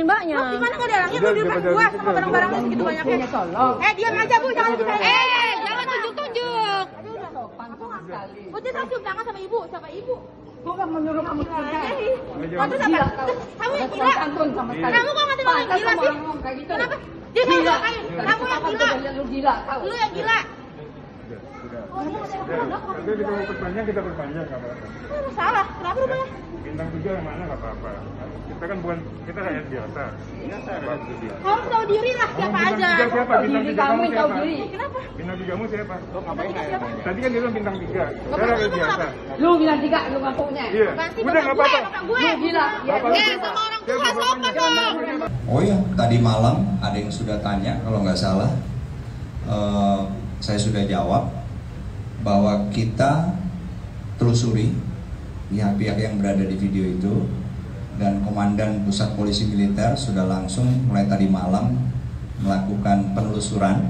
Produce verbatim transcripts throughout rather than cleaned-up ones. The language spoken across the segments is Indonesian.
mbaknya. Loh, gimana nggak ada orangnya? Lu di depan gua sama barang-barangnya segitu banyaknya. Eh, diam aja Bu, jangan bicara. Eh, jangan tunjuk-tunjuk. Bu, dia cium tangan sama ibu, sama ibu. Bukan menyuruh kamu kerja. Kamu siapa? Kamu yang gila. Kamu kok nggak tahu yang gila sih? Kenapa? Dia mau ngapain? Kamu yang gila. Lu yang gila. Tapi kita mau perpanjang, kita perpanjang nggak apa-apa. Salah, kenapa lu banyak? Bintang tiga yang mana nggak apa-apa. Kita kan bukan, kita rakyat biasa. Kamu tahu diri lah siapa aja. Bintang tiga siapa? Bintang tiga kamu siapa? Kenapa? Bintang tigamu siapa? Lo ngapain siapa? Tadi kan dia bilang bintang tiga. Saya rakyat biasa. Lu bintang tiga, lu ngakunya. Iya. Udah nggak apa-apa. Gue Gila. Eh, sama orang tua sopan dong. Oh ya, tadi malam ada yang sudah tanya, kalau nggak salah, uh, saya sudah jawab bahwa kita telusuri pihak-pihak yang berada di video itu, dan Komandan Pusat Polisi Militer sudah langsung mulai tadi malam melakukan penelusuran,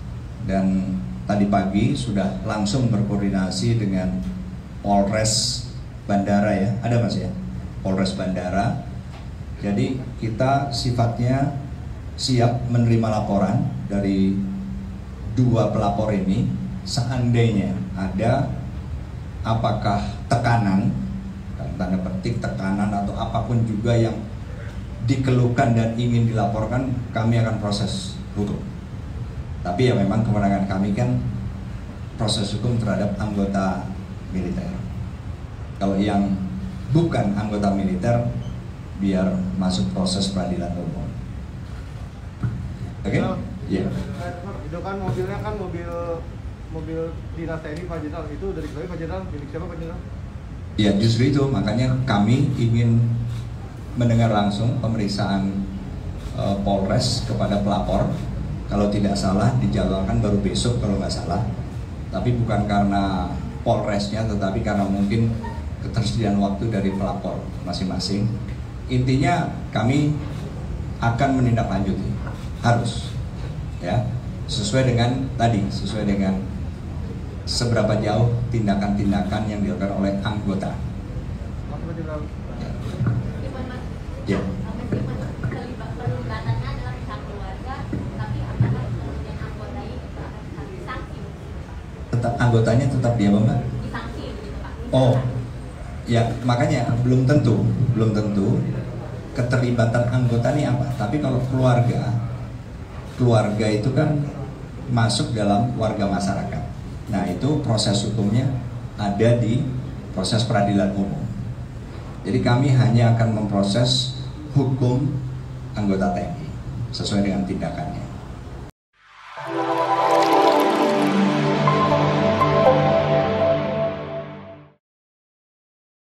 dan tadi pagi sudah langsung berkoordinasi dengan Polres Bandara ya, ada Mas ya, Polres Bandara. Jadi kita sifatnya siap menerima laporan dari dua pelapor ini. Seandainya ada apakah tekanan, tanda petik tekanan atau apapun juga yang dikeluhkan dan ingin dilaporkan, kami akan proses hukum. Tapi ya memang kewenangan kami kan proses hukum terhadap anggota militer. Kalau yang bukan anggota militer, biar masuk proses peradilan umum. Oke? Okay? Iya. Itu kan mobilnya kan mobil mobil dinas T N I Pak Jenderal, itu dari Pak Jenderal, milik siapa Pak Jenderal? Ya justru itu, makanya kami ingin mendengar langsung pemeriksaan uh, Polres kepada pelapor. Kalau tidak salah dijadwalkan baru besok kalau nggak salah. Tapi bukan karena Polresnya, tetapi karena mungkin ketersediaan waktu dari pelapor masing-masing. Intinya kami akan menindaklanjuti, harus ya, sesuai dengan tadi, sesuai dengan seberapa jauh tindakan-tindakan yang dilakukan oleh anggota. Ya. Ya. Tetap anggotanya tetap dia Mbak? Oh, ya makanya belum tentu, belum tentu keterlibatan anggota ini apa. Tapi kalau keluarga, keluarga itu kan masuk dalam warga masyarakat. Nah itu proses hukumnya ada di proses peradilan umum. Jadi kami hanya akan memproses hukum anggota T N I sesuai dengan tindakannya.